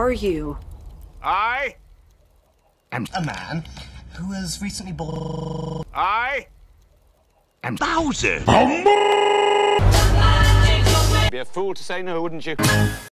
are you? I am a man who was recently born. I am Bowser. Be a fool to say no, wouldn't you?